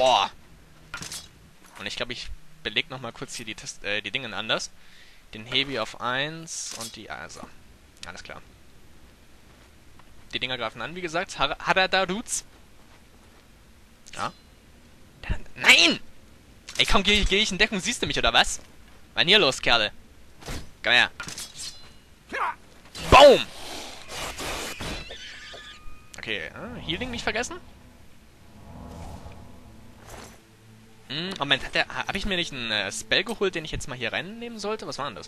Boah. Und ich glaube, ich beleg nochmal kurz hier die Dinge anders. Den Heavy auf 1 und die... Also, alles klar. Die Dinger greifen an, wie gesagt. Haradaruz. Ja. Nein! Ey, komm, geh ich in Deckung, siehst du mich, oder was? Was denn hier los, Kerle? Komm her. Boom! Okay, Healing nicht vergessen? Moment, hab ich mir nicht einen Spell geholt, den ich jetzt mal hier reinnehmen sollte? Was war denn das?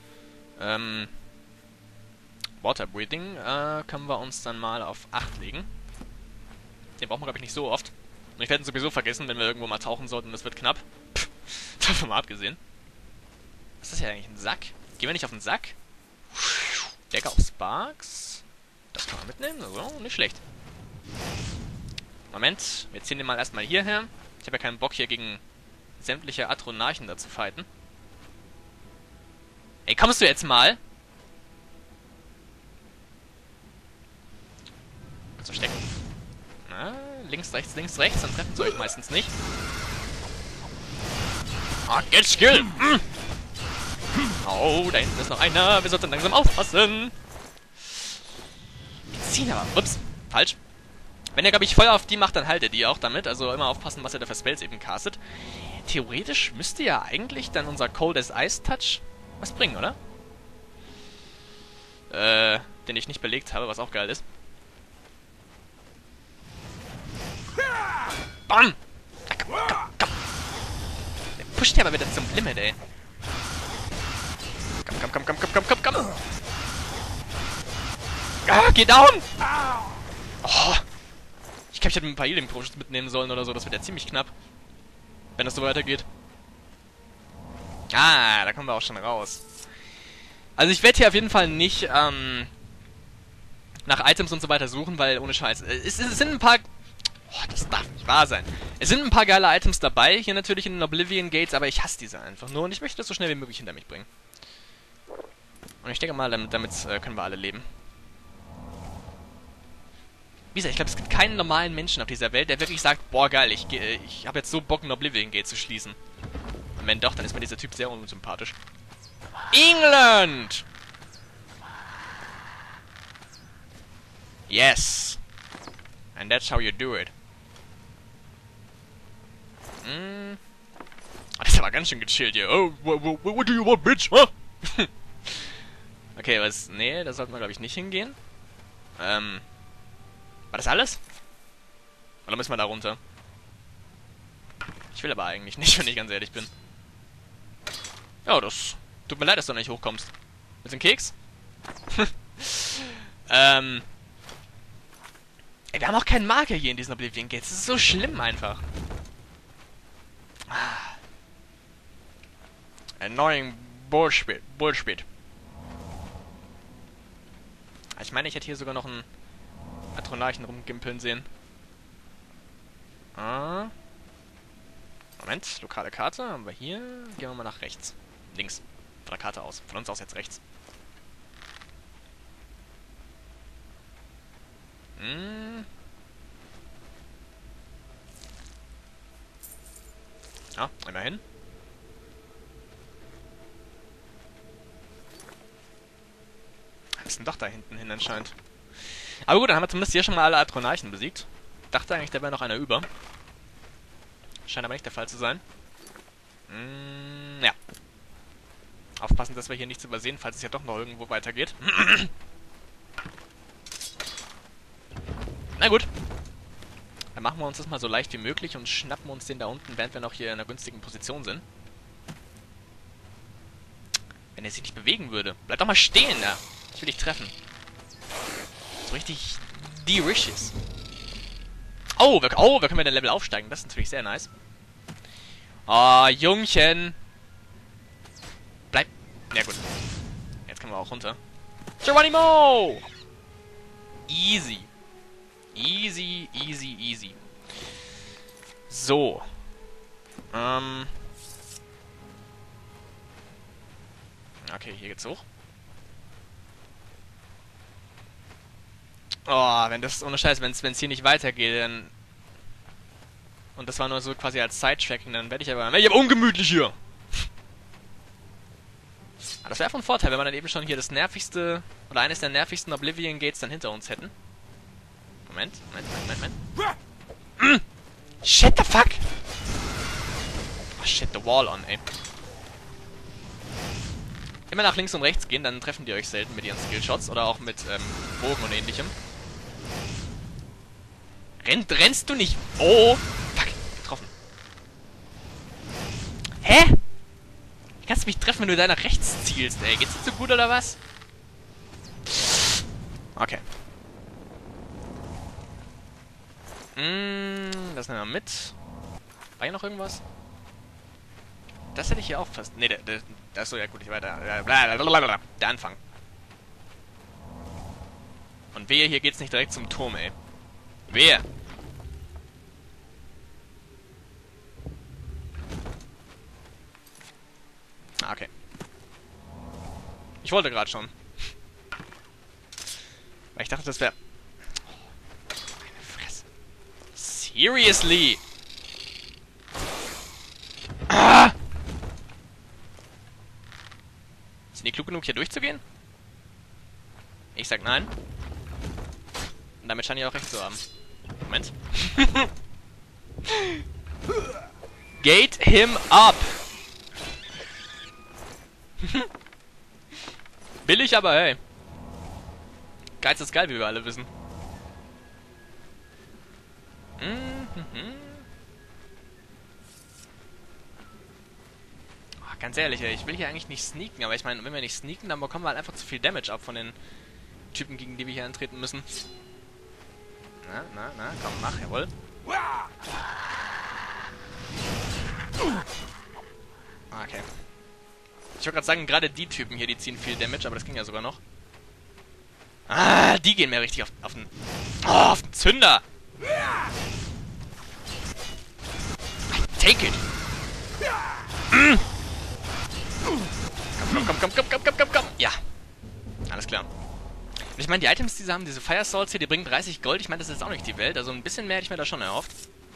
Water Breathing können wir uns dann mal auf 8 legen. Den brauchen wir, glaube ich, nicht so oft. Und ich werde ihn sowieso vergessen, wenn wir irgendwo mal tauchen sollten. Das wird knapp. Pff, davon mal abgesehen. Was ist das hier eigentlich? Ein Sack? Gehen wir nicht auf den Sack? Decke auf Sparks. Das kann man mitnehmen. Also, nicht schlecht. Moment. Wir ziehen den mal erstmal hierher. Ich habe ja keinen Bock, hier gegen sämtliche Atronarchen da zu fighten. Ey, kommst du jetzt mal? So stecken. Na, links, rechts, dann treffen sie euch meistens nicht. Ah, get skill! Oh, da hinten ist noch einer. Wir sollten langsam aufpassen. Die ziehen aber. Ups, falsch. Wenn ihr, glaube ich, Feuer auf die macht, dann haltet die auch damit. Also immer aufpassen, was ihr da für Spells eben castet. Theoretisch müsste ja eigentlich dann unser Cold as Ice Touch was bringen, oder? Den ich nicht belegt habe, was auch geil ist. Bam! Komm. Der pusht ja aber wieder zum Limit, ey. Komm. Ah, geh down! Oh. Ich glaube, ich hätte ein paar Healing Potions mitnehmen sollen oder so. Das wird ja ziemlich knapp. Wenn das so weitergeht. Ah, da kommen wir auch schon raus. Also ich werde hier auf jeden Fall nicht nach Items und so weiter suchen, weil ohne Scheiß. Es sind ein paar... Oh, das darf nicht wahr sein. Es sind ein paar geile Items dabei, hier natürlich in den Oblivion Gates, aber ich hasse diese einfach nur und ich möchte das so schnell wie möglich hinter mich bringen. Und ich denke mal, damit können wir alle leben. Wie gesagt, ich glaube, es gibt keinen normalen Menschen auf dieser Welt, der wirklich sagt, boah geil, ich habe jetzt so Bock, ein Oblivion Gate zu schließen. Und wenn doch, dann ist mir dieser Typ sehr unsympathisch. England! Yes! And that's how you do it. Oh, das ist aber ganz schön gechillt hier. Oh, what do you want, bitch? Huh? Okay, was... Nee, da sollten wir, glaube ich, nicht hingehen. War das alles? Oder müssen wir da runter? Ich will aber eigentlich nicht, wenn ich ganz ehrlich bin. Ja, das... Tut mir leid, dass du nicht hochkommst. Willst du einen Keks? Ey, wir haben auch keinen Marker hier in diesen Oblivion Gates. Das ist so schlimm einfach. Annoying Bullshit. Ich meine, ich hätte hier sogar noch einen Atronarchen rumgimpeln sehen. Moment, lokale Karte haben wir hier. Gehen wir mal nach rechts. Links. Von der Karte aus. Von uns aus jetzt rechts. Ja, immerhin. Wir müssen doch da hinten hin anscheinend. Aber gut, dann haben wir zumindest hier schon mal alle Atronarchen besiegt. Dachte eigentlich, da wäre noch einer über. Scheint aber nicht der Fall zu sein. Ja. Aufpassen, dass wir hier nichts übersehen, falls es ja doch noch irgendwo weitergeht. Na gut. Dann machen wir uns das mal so leicht wie möglich und schnappen uns den da unten, während wir noch hier in einer günstigen Position sind. Wenn er sich nicht bewegen würde. Bleib doch mal stehen da. Ich will dich treffen. So richtig delicious. Oh, wir können den Level aufsteigen. Das ist natürlich sehr nice. Oh, Jungchen. Bleib. Ja, gut. Jetzt können wir auch runter. Geronimo! Easy. Easy. So. Okay, hier geht's hoch. Oh, wenn das, ohne Scheiß, wenn es hier nicht weitergeht, dann... Und das war nur so quasi als Sidetracking, dann werde ich aber ungemütlich hier. Aber das wäre von Vorteil, wenn wir dann eben schon hier das nervigste, oder eines der nervigsten Oblivion Gates dann hinter uns hätten. Moment. Shit the fuck! Oh shit, the wall on, ey. Immer nach links und rechts gehen, dann treffen die euch selten mit ihren Skillshots oder auch mit Bogen und ähnlichem. Rennst du nicht? Oh! Fuck, getroffen. Hä? Wie kannst du mich treffen, wenn du da nach rechts zielst, ey? Geht's dir so gut oder was? Okay. Das nehmen wir mit. War hier noch irgendwas? Das hätte ich hier auch fast... Ne, das ist so, ja gut, ich weiter... Der Anfang. Und wehe, hier geht's nicht direkt zum Turm, ey. Wehe! Ah, okay. Ich wollte gerade schon. Weil ich dachte, das wäre... Oh, meine Fresse. Seriously? Ah! Sind die klug genug, hier durchzugehen? Ich sag nein. Und damit scheine ich auch recht zu haben. Moment. Gate him up! Billig, aber hey. Geiz ist geil, wie wir alle wissen. Oh, ganz ehrlich, ey, ich will hier eigentlich nicht sneaken, aber ich meine, wenn wir nicht sneaken, dann bekommen wir halt einfach zu viel Damage ab von den Typen, gegen die wir hier antreten müssen. Na, komm, mach, jawohl. Okay. Ich wollte gerade sagen, gerade die Typen hier, die ziehen viel Damage, aber das ging ja sogar noch. Ah, die gehen mir richtig auf den... Oh, auf den Zünder! Take it! Komm! Ja. Alles klar. Und ich meine, die Items, die sie haben, diese Fire Swords hier, die bringen 30 Gold. Ich meine, das ist jetzt auch nicht die Welt. Also ein bisschen mehr hätte ich mir da schon erhofft.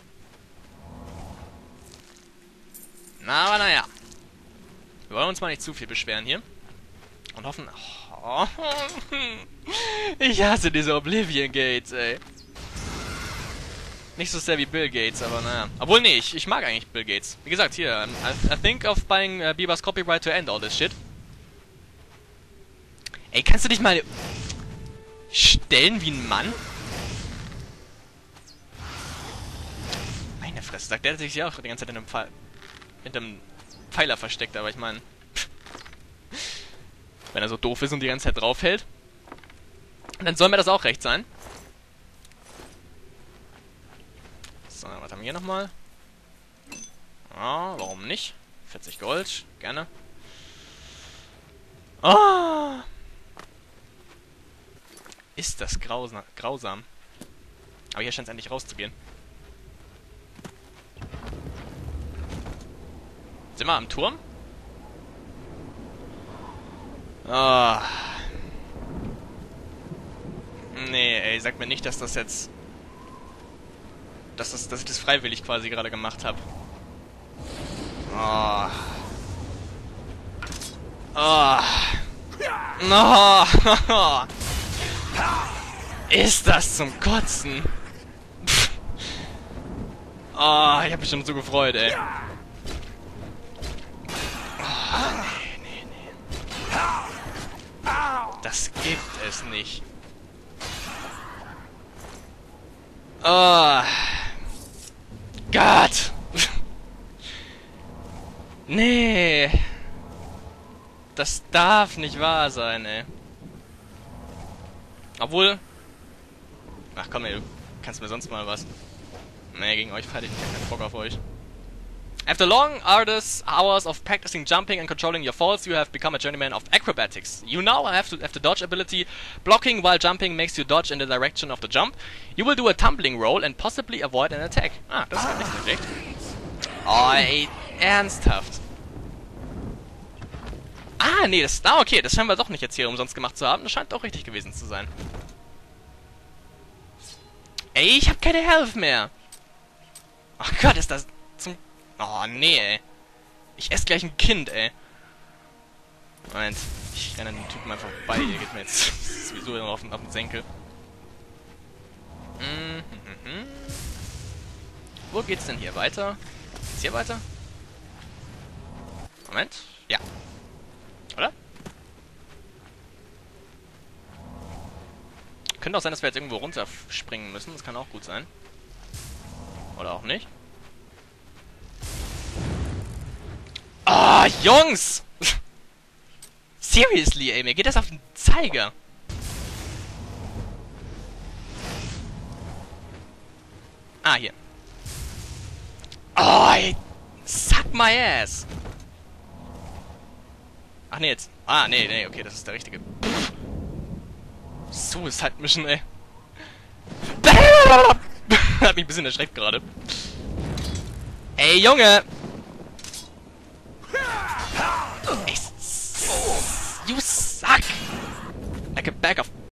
Na, aber naja. Wir wollen uns mal nicht zu viel beschweren hier. Und hoffen... Oh, ich hasse diese Oblivion Gates, ey. Nicht so sehr wie Bill Gates, aber naja. Obwohl, nee, ich mag eigentlich Bill Gates. Wie gesagt, hier, I think of buying Bieber's copyright to end all this shit. Ey, kannst du dich mal stellen wie ein Mann? Meine Fresse, sagt der, hat sich ja auch die ganze Zeit hinter einem Pfeiler versteckt, aber ich meine... Wenn er so doof ist und die ganze Zeit draufhält, dann soll mir das auch recht sein. So, was haben wir hier nochmal? Ah, warum nicht? 40 Gold, gerne. Ah! Ist das grausam. Aber hier scheint es endlich rauszugehen. Sind wir am Turm? Ah. Nee, ey, sag mir nicht, dass das jetzt... Dass ich das freiwillig quasi gerade gemacht habe. Oh. Oh. No. Ist das zum Kotzen? Oh, ich hab mich schon so gefreut, ey. Oh, nee. Das gibt es nicht. Oh. Gott. Nee. Das darf nicht wahr sein, ey. Obwohl... Ach komm, ey, du kannst mir sonst mal was. Nee, gegen euch fertig, ich hab keinen Bock auf euch. After long, arduous hours of practicing jumping and controlling your falls, you have become a journeyman of acrobatics. You now have the dodge ability. Blocking while jumping makes you dodge in the direction of the jump. You will do a tumbling roll and possibly avoid an attack. Ah, das ist gar nicht schlecht. Oh, ey, ernsthaft. Ah, nee, okay, das scheinen wir doch nicht jetzt hier umsonst gemacht zu haben. Das scheint doch richtig gewesen zu sein. Ey, ich hab keine Health mehr. Ach Gott, ist das zum... Oh, nee, ey. Ich esse gleich ein Kind, ey. Moment, ich renne den Typen einfach vorbei. Der geht mir jetzt sowieso auf den Senkel. Wo geht's denn hier weiter? Geht's hier weiter? Moment. Ja. Oder? Könnte auch sein, dass wir jetzt irgendwo runterspringen müssen. Das kann auch gut sein. Oder auch nicht. Ah, Jungs! Seriously, ey, mir geht das auf den Zeiger. Ah, hier. Oh, ey. Suck my ass. Ach, nee, jetzt. Ah, nee, okay, das ist der richtige. Suicide Mission, ey. Hat mich ein bisschen erschreckt gerade. Ey, Junge! Ey, you suck! Like a bag of